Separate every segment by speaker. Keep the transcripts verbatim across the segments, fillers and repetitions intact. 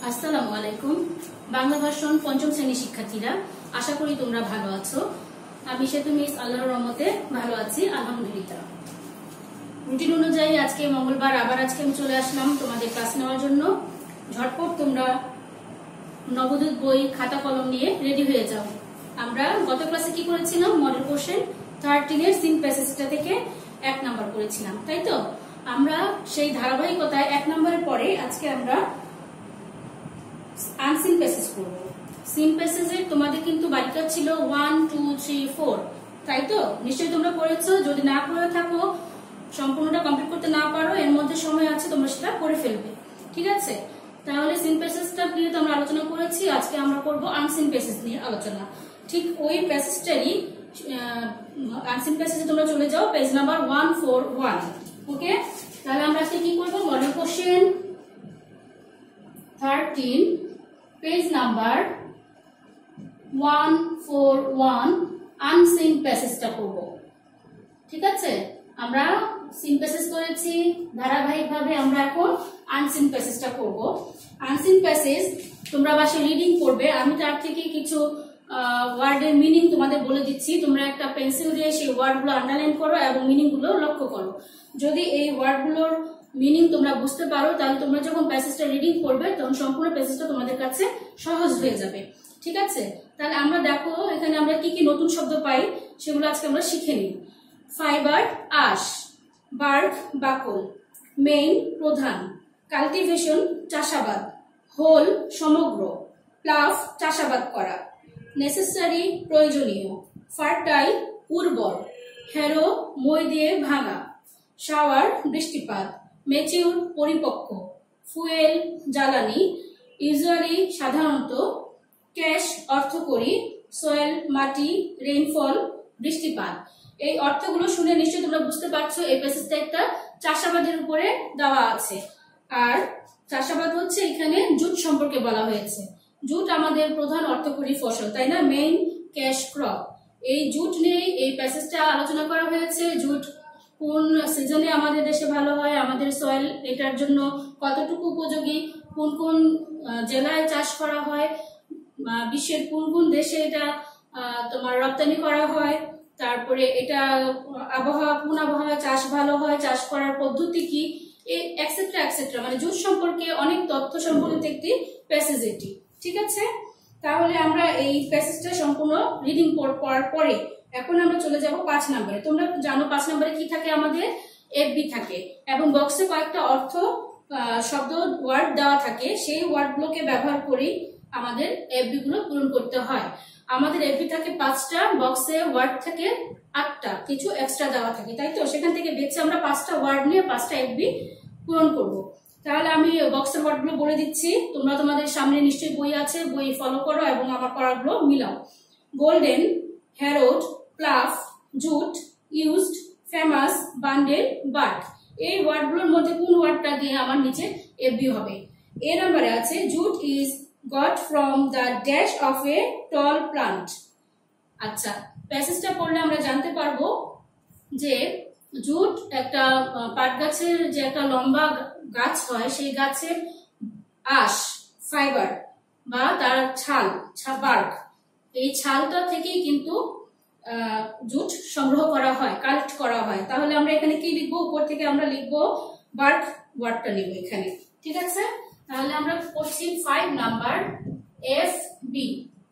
Speaker 1: আসসালামু আলাইকুম। বাংলা ভাষণ পঞ্চম শ্রেণীর শিক্ষার্থীরা, আশা করি তোমরা ভালো আছো। আমি সেতু মিস আল্লাহর রহমতে ভালো আছি, আলহামদুলিল্লাহ। রুটিন অনুযায়ী আজকে মঙ্গলবার আবার আজকে আমি চলে আসলাম তোমাদের ক্লাস নেওয়ার জন্য। ঝটপট তোমরা নবদূত বই খাতা কলম নিয়ে রেডি হয়ে যাও। আমরা গত ক্লাসে কি করেছিলাম? মডেল কোশ্চেন থার্টিনের সিন প্যাসেজটা থেকে এক নাম্বার করেছিলাম, তাই তো? আমরা সেই ধারাবাহিকতায় এক নাম্বারের পরে আজকে আমরা আনসিন প্যাসেজ করব। সিন প্যাসেজে তোমাদের কিন্তু বাড়িটা ছিল ওয়ান টু থ্রি ফোর, তাই তো? নিশ্চয়ই তোমরা পড়েছো। যদি না করে থাকো, সম্পূর্ণটা কমপ্লিট করতে না পারো, এর মধ্যে সময় আছে, তোমরা সেটা করে ফেলবে, ঠিক আছে? তাহলে সিন প্যাসেজটা নিয়ে তো আমরা আলোচনা করেছি, আজকে আমরা করব আনসিন প্যাসেজ নিয়ে আলোচনা। ঠিক ওই প্যাসেজটারই আনসিন প্যাসেজে তোমরা চলে যাও, page number one four one. Okay, তাহলে আমরা আজকে কি করবো? Model question thirteen page number one four one unseen প্যাসেজটা করব, ঠিক আছে? আমরা সিন প্যাসেজ করেছি, ধারাবাহিকভাবে আমরা এখন আনসিন প্যাসেজটা করব। আনসিন প্যাসেজ তোমরা বাসায় রিডিং করবে, আমি তার থেকে কিছু ওয়ার্ডের মিনিং তোমাদের বলে দিচ্ছি। তোমরা একটা পেন্সিল দিয়ে সেই ওয়ার্ডগুলো আন্ডারলাইন করো এবং মিনিংগুলো লক্ষ্য করো। যদি এই ওয়ার্ডগুলোর মিনিং তোমরা বুঝতে পারো, তাহলে তোমরা যখন প্যাসেজটা রিডিং করবে তখন সম্পূর্ণ প্যাসেজটা তোমাদের কাছে সহজ হয়ে যাবে, ঠিক আছে? তাহলে আমরা দেখো এখানে আমরা কি কি নতুন শব্দ পাই, সেগুলো আজকে আমরা শিখে নিই। ফাইবার আঁশ, বার্ক বাকল, মেইন প্রধান, কাল্টিভেশন চাষাবাদ, হোল সমগ্র, প্লাফ চাষাবাদ করা, নেসেসারি প্রয়োজনীয়, ফার্টাইল উর্বর, হ্যারো মই দিয়ে ভাঙা, শাওয়ার বৃষ্টিপাত, ম্যাচিউর পরিপক্ক, ফুয়েল জ্বালানি, ইউজুয়ালি সাধারণত, ক্যাশ অর্থকরী, সয়েল মাটি, রেইনফল বৃষ্টিপাত। এই অর্থগুলো শুনে নিশ্চয়ই তোমরা বুঝতে পারছো এই প্যাসেজটা একটা চাষাবাদের উপরে দেওয়া আছে। আর চাষাবাদ হচ্ছে এখানে জুট সম্পর্কে বলা হয়েছে। জুট আমাদের প্রধান অর্থকরী ফসল, তাই না? Main cash crop. এই জুট নিয়ে এই প্যাসেজটা আলোচনা করা হয়েছে। জুট কোন সিজনে আমাদের দেশে ভালো হয়, আমাদের সয়েল এটার জন্য কতটুকু উপযোগী, কোন কোন জেলায় চাষ করা হয়, বিশ্বের কোন কোন দেশে এটা তোমার রপ্তানি করা হয়, তারপরে এটা আবহাওয়া কোন আবহাওয়ায় চাষ ভালো হয়, চাষ করার পদ্ধতি কি, এক্সেট্রা এক্সেট্রা। মানে জুট সম্পর্কে অনেক তথ্য সম্বলিত একটি প্যাসেজ এটি, ঠিক আছে? তাহলে আমরা এই প্যাসেজটা সম্পূর্ণ রিডিং পড়ার পরে এখন আমরা চলে যাব পাঁচ নম্বরে। তোমরা জানো পাঁচ নম্বরে কি থাকে? আমাদের এফবি থাকে এবং বক্সে কয়েকটা অর্থ শব্দ ওয়ার্ড দেওয়া থাকে। সেই ওয়ার্ডগুলোকে ব্যবহার করে আমাদের এফবি গুলো পূরণ করতে হয়। আমাদের এফবি থাকে পাঁচটা, বক্সে ওয়ার্ড থাকে আটটা, কিছু এক্সট্রা দেওয়া থাকে, তাই তো? সেখান থেকে বেছে আমরা পাঁচটা ওয়ার্ড নিয়ে পাঁচটা এফবি পূরণ করব। তাহলে আমি বক্সের ওয়ার্ডগুলো বলে দিচ্ছি, তোমরা তোমাদের সামনে নিশ্চয়ই বই আছে, বই ফলো করো এবং আমার পড়াগুলো মিলাও। Golden, harrowed, plough, jute, used, famous, bundle, bark. এই ওয়ার্ডগুলোর মধ্যে কোন ওয়ার্ডটা দিয়ে আমার নিচে এফবি হবে? এ নাম্বারে আছে jute is got from the dash of a tall plant. আচ্ছা, প্যাসেজটা পড়লে আমরা জানতে পারবো যে জুট একটা পাট গাছের যে একটা লম্বা গাছ হয়, সেই গাছের আঁশ ফাইবার বা তার ছাল বার্ক, এই ছালটা থেকেই কিন্তু জুট সংগ্রহ করা হয়, কালেক্ট করা হয়। তাহলে আমরা এখানে কি লিখবো? উপর থেকে আমরা লিখবো বার্ক ওয়ার্ডটা নিব এখানে, ঠিক আছে? তাহলে আমরা question five number F B.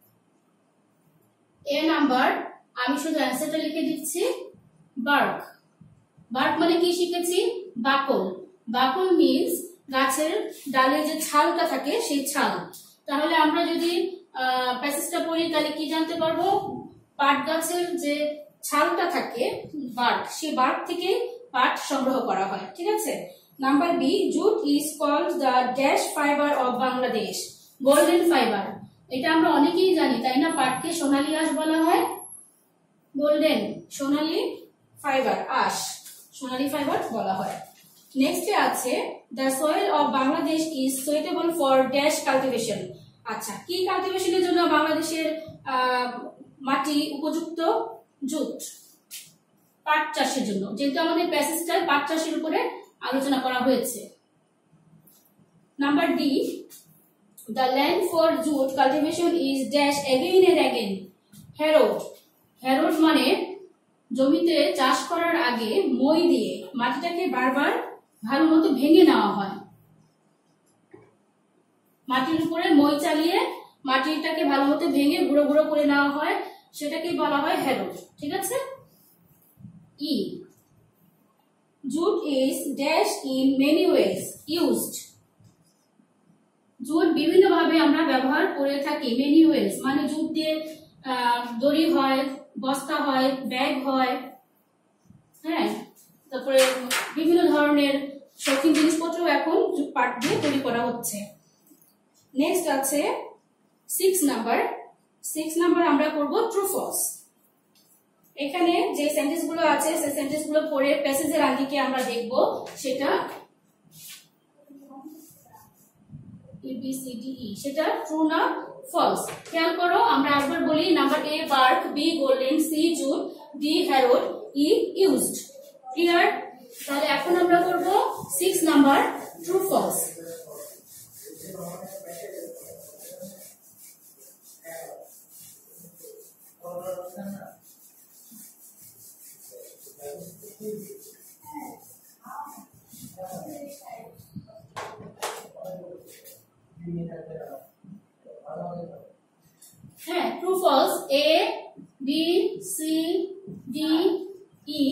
Speaker 1: A number আমি শুধু অ্যান্সারটা লিখে দিচ্ছি, বার্ক। বার্ক মানে কি শিখেছি? বাকল। বাকল মিন্স গাছের ডালে যে ছালটা থাকে, সেই ছাল। তাহলে আমরা যদি প্যাসেজটা পড়ি তাহলে কি জানতে পারবো? পাট গাছের যে ছালটা থাকে বার্ক, সেই বার্ক থেকে পাট সংগ্রহ করা হয়, ঠিক আছে? Number B, jute is called the dash fibre of Bangladesh. Golden fibre, এটা আমরা অনেকেই জানি, তাই না? পাটকে সোনালী আঁশ বলা হয়। গোল্ডেন সোনালী ফাইবার, আঁশ সোনালী ফাইবার বলা হয়। নেক্সটে আছে the soil of Bangladesh is suitable for dash cultivation. আচ্ছা, কি কাল্টিভেশনের জন্য বাংলাদেশের মাটি উপযুক্ত? জুট, পাট চাষের জন্য, যেহেতু আমাদের প্যাসেজটা পাট চাষের উপরে আলোচনা করা হয়েছে। Number D, The land for jute cultivation is dash again and again harrowed. Harrowed মানে জমিতে চাষ করার আগে মই দিয়ে মাটিটাকে বারবার ভালো মতো ভেঙে নেওয়া হয়। মাটির উপরে মই চালিয়ে মাটিটাকে ভালো মতো ভেঙে গুঁড়ো গুঁড়ো করে নেওয়া হয়, সেটাকে বলা হয় হ্যারোড। ঠিক আছে। E jute is dash in many ways used. Jute বিভিন্ন ভাবে আমরা ব্যবহার করে থাকি। মেনি ওয়েজ মানে জুট দিয়ে দড়ি হয়, বস্তা হয়, ব্যাগ হয়, হ্যাঁ, তারপরে বিভিন্ন ধরনের শৌখিন জিনিসপত্র এখন জুট পাট দিয়ে তৈরি করা হচ্ছে। নেক্সট আছে সিক্স নাম্বার। সিক্স নাম্বার আমরা করব ট্রু ফলস। এখানে যে সেন্টেন্স গুলো আছে সেই সেন্টেন্স গুলো পড়ে প্যাসেজের আগে আমরা দেখব সেটা A B C D E, সেটা ট্রু না ফলস। খেয়াল করো, আমরা একবার বলি number A bark, B golden, C jute, D harrowed, E used. Clear? তাহলে এখন আমরা করব সিক্স নাম্বার ট্রু ফলস। হ্যাঁ, true false A B C D E.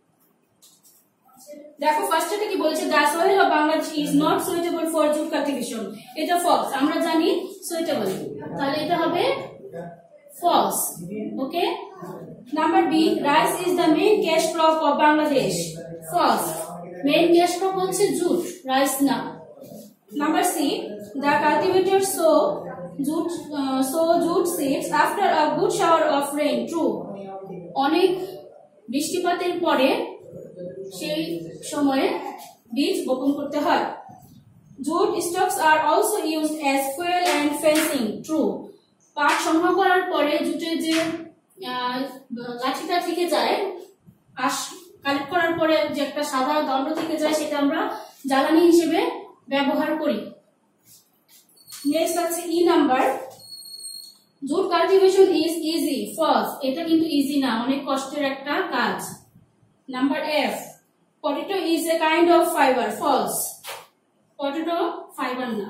Speaker 1: দেখো ফার্স্টে কি বলছে, the soil of Bangladesh is not suitable for jute cultivation. এটা ফলস, আমরা জানি সুইটেবল, তাহলে এটা হবে false. Okay. Number B, rice is the main cash crop of Bangladesh. False, main cash crop হচ্ছে জুট, রাইস না। Number C, the cultivator sow jute uh, sow jute seeds after a good shower of rain. True. অনেক বৃষ্টিপাতের পরে সেই সময়ে বীজ বপন করতে হয়। Jute stocks are also used as fuel and fencing. True. পাট সংগ্রহ করার পরে জুটের যে লাঠিটা থেকে যায়, আশ কালেক্ট করার পরে যে একটা সাদা দণ্ড থেকে যায়, সেটা আমরা জ্বালানি হিসেবে ব্যবহার করি। নেক্সট আছে E number, jute cultivation is easy. False, এটা কিন্তু ইজি না, অনেক কষ্টের একটা কাজ। Number F, potato is a kind of fibre. False, potato fibre না।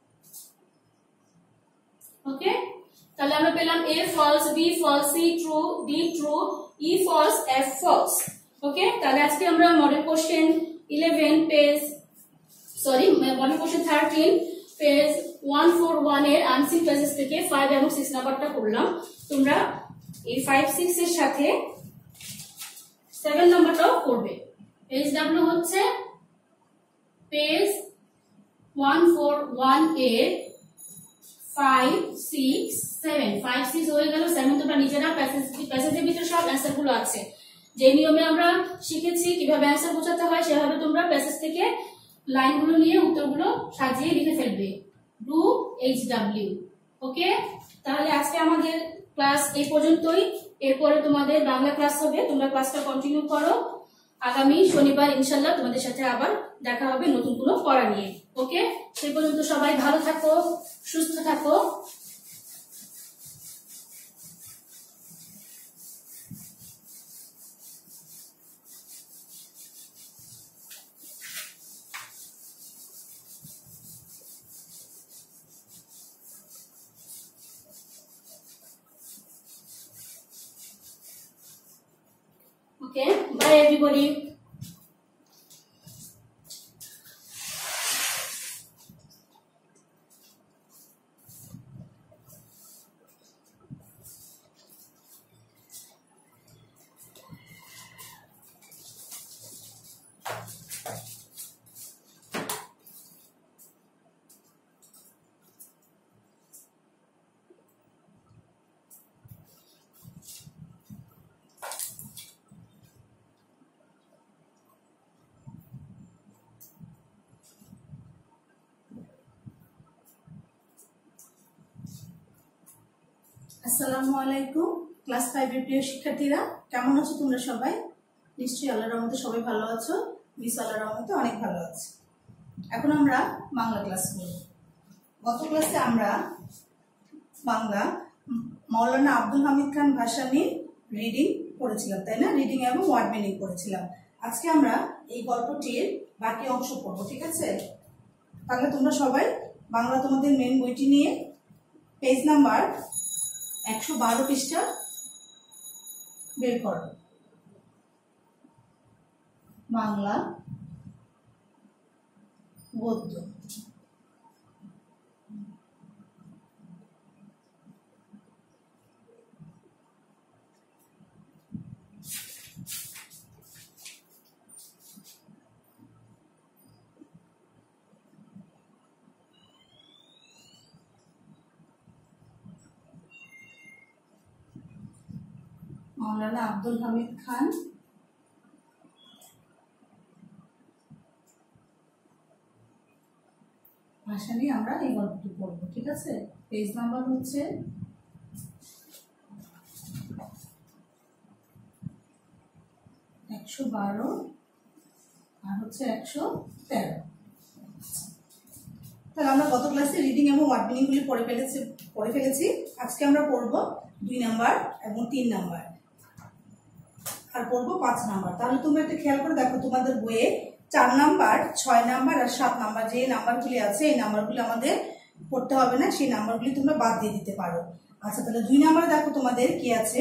Speaker 1: ওকে, তাহলে আমরা পেলাম A false, B false, C true, D true, E false, F false. Okay, তাহলে আজকে আমরা model question eleven page sorry model question thirteen page one four one এর unseen pages থেকে five এবং সিক্স নাম্বারটা করলাম। তোমরা এই ফাইভ সিক্স এর সাথে সেভেন নাম্বারটাও করবে। পেজ ডাব্লিউ হচ্ছে পেজ ওয়ান ফোর ওয়ান এর five six seven. Five six হয়ে গেল, সেভেন তোমরা নিজেরা প্যাসেজ প্যাসেজের ভিতরে সব অ্যান্সার গুলো আছে। যে নিয়মে আমরা শিখেছি কিভাবে অ্যান্সার বোঝাতে হয়, সেভাবে তোমরা প্যাসেজ থেকে লাইনগুলো নিয়ে উত্তরগুলো সাজিয়ে লিখে ফেলবে। Do H W. ওকে, তাহলে আজকে আমাদের ক্লাস এই পর্যন্তই। এরপরে তোমাদের বাংলা ক্লাস হবে, তোমরা ক্লাসটা কন্টিনিউ করো। আগামী শনিবার ইনশাল্লাহ তোমাদের সাথে আবার দেখা হবে নতুন কোনো পড়া নিয়ে। ওকে, সেই পর্যন্ত সবাই ভালো থাকো, সুস্থ থাকো। Okay, bye everybody.
Speaker 2: আসসালামু আলাইকুম। ক্লাস ফাইভ এর প্রিয় শিক্ষার্থীরা, কেমন আছো তোমরা সবাই? নিশ্চয়ই আল্লাহর রহমতে সবাই ভালো আছো। মিস আল্লাহর রহমতে অনেক ভালো আছে। এখন আমরা বাংলা ক্লাস করব। গত ক্লাসে আমরা বাংলা মাওলানা আব্দুল হামিদ খান ভাসানী রিডিং পড়েছিলাম, তাই না? রিডিং এবং ওয়ার্ড মিনিং পড়েছিলাম। আজকে আমরা এই গল্পটির বাকি অংশ পড়বো, ঠিক আছে? তাহলে তোমরা সবাই বাংলা তোমাদের মেন বইটি নিয়ে পেজ নাম্বার একশো বারো পৃষ্ঠা বের করো। বাংলা গদ্য। মাওলানা আব্দুল হামিদ খান ভাসানী আমরা এই গল্পটি পড়বো, ঠিক আছে? পেজ নাম্বার হচ্ছে একশো বারো আর হচ্ছে একশো তেরো। তাহলে আমরা গত ক্লাসে রিডিং এবং ওয়ার্ড মিনিং গুলি পড়ে ফেলেছি পড়ে ফেলেছি আজকে আমরা পড়বো দুই নাম্বার এবং তিন নাম্বার, আর পড়বো পাঁচ নাম্বার। তাহলে তোমরা একটু খেয়াল করে দেখো, তোমাদের বইয়ে চার নাম্বার, ছয় নাম্বার আর সাত নাম্বার যে নাম্বারগুলি আছে এই নাম্বারগুলি আমাদের পড়তে হবে না, সেই নাম্বারগুলি তোমরা বাদ দিয়ে দিতে পারো। আচ্ছা, তাহলে দুই নাম্বারে দেখো তোমাদের কি আছে।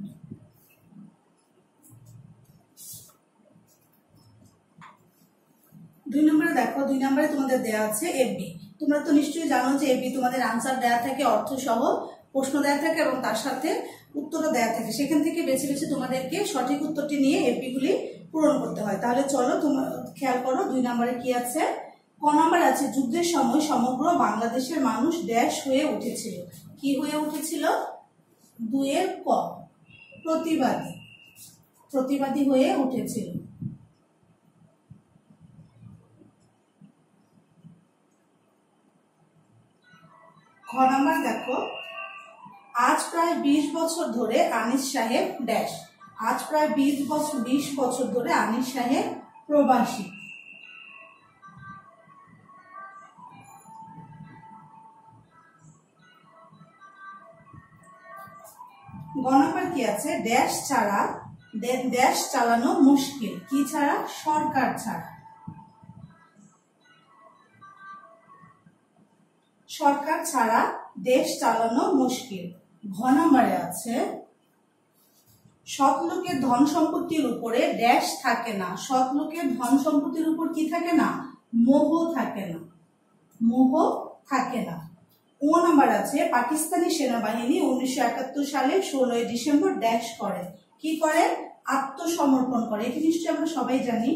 Speaker 2: দুই নম্বরে দেখো, দুই নম্বরে তোমাদের দেওয়া আছে এফবি। তোমরা তো নিশ্চয়ই জানো যে এফবি তোমাদের আনসার দেওয়া থাকে, অর্থ সহ প্রশ্ন দেওয়া থাকে এবং তার সাথে উত্তরও দেওয়া থাকে। সেখান থেকে বেছে বেছে তোমাদেরকে সঠিক উত্তরটি নিয়ে এফবি গুলি পূরণ করতে হয়। তাহলে চলো তোমরা খেয়াল করো, দুই নম্বরে কি আছে। ক নম্বর আছে, যুদ্ধের সময় সমগ্র বাংলাদেশের মানুষ ড্যাশ হয়ে উঠেছিল। কি হয়ে উঠেছিল? দুয়ের ক, প্রতিবাদী। প্রতিবাদী হয়ে উঠেছিল। খ নাম্বার দেখো, আজ প্রায় বিশ বছর ধরে আনিস সাহেব ড্যাশ। আজ প্রায় বিশ বছর বিশ বছর ধরে আনিস সাহেব প্রবাসী। গ নাম্বার কি আছে, ড্যাশ ছাড়া দেশ চালানো মুশকিল। কি ছাড়া? সরকার ছাড়া। সরকার ছাড়া দেশ চালানো মুশকিল। ঘ নম্বরে আছে, সৎ লোকের ধন সম্পত্তির উপরে ড্যাশ থাকে না। সৎ লোকের ধন সম্পত্তির উপর কি থাকে না? মোহ থাকে না। মোহ থাকে না। ও নাম্বার আছে, পাকিস্তানি সেনাবাহিনী উনিশশো একাত্তর সালে ষোলোই ডিসেম্বর ড্যাশ করে। কি করে? আত্মসমর্পণ করে। এটি নিশ্চয়ই আমরা সবাই জানি।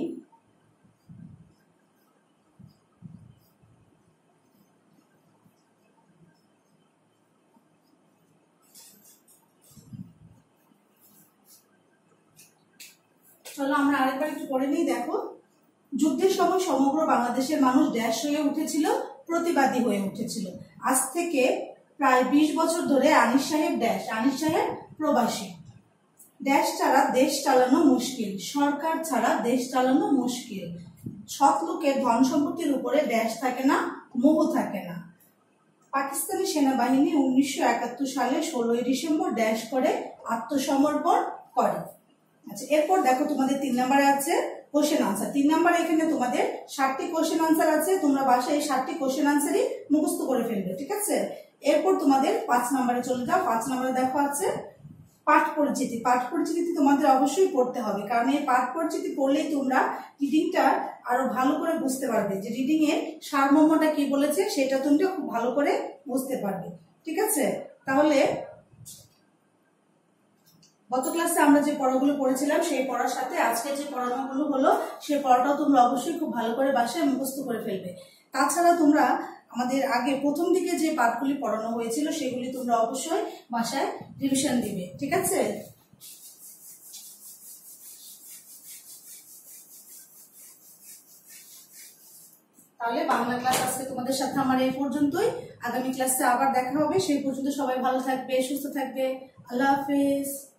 Speaker 2: চলো আমরা আরেকবার একটু পড়ে নিই। দেখো, যুদ্ধের সময় সমগ্র বাংলাদেশের মানুষ ড্যাশ হয়ে উঠেছিল, প্রতিবাদী হয়ে উঠেছিল। আজ থেকে প্রায় বিশ বছর ধরে আনিস সাহেব ড্যাশ। আনিস সাহেব প্রবাসী। ড্যাশ ছাড়া দেশ চালানো মুশকিল। সরকার ছাড়া দেশ চালানো মুশকিল। সৎ লোকের ধন সম্পত্তির উপরে ড্যাশ থাকে না, মোহ থাকে না। পাকিস্তানি সেনাবাহিনী উনিশশো একাত্তর সালে ষোলোই ডিসেম্বর ড্যাশ করে আত্মসমর্পণ করে। আচ্ছা, এরপর দেখো তোমাদের তিন নাম্বারে আছে কোশ্চেন আনসার। তিন নাম্বারে এখানে তোমাদের ষাটটি কোশ্চেন আনসার আছে। তোমরা বাসায় এই ষাটটি কোশ্চেন আনসারই মুখস্থ করে ফেলবে, ঠিক আছে? এরপর তোমাদের পাঁচ নাম্বারে চলে যাও। পাঁচ নাম্বারে দেখো আছে পাঠ পরিচিতি। পাঠ পরিচিতি তোমাদের অবশ্যই পড়তে হবে, কারণ এই পাঠ পরিচিতি পড়লেই তোমরা রিডিংটা আরো ভালো করে বুঝতে পারবে, যে রিডিং এর সারমর্মটা কি বলেছে সেটা তোমরা খুব ভালো করে বুঝতে পারবে, ঠিক আছে? তাহলে গত ক্লাসে আমরা যে পড়াগুলো পড়েছিলাম সেই পড়ার সাথে আজকে যে পড়ানোগুলো হলো সেই পড়াটাও তোমরা অবশ্যই খুব ভালো করে বাসায় মুখস্থ করে ফেলবে। তাছাড়া তোমরা আমাদের আগে প্রথম দিকে যে পাঠগুলি পড়ানো হয়েছিল সেগুলি তোমরা অবশ্যই বাসায় রিভিশন দিবে, ঠিক আছে? তাহলে বাংলা ক্লাস আজকে তোমাদের সাথে আমার এই পর্যন্তই। আগামী ক্লাসে আবার দেখা হবে। সেই পর্যন্ত সবাই ভালো থাকবে, সুস্থ থাকবে। আল্লাহ হাফেজ।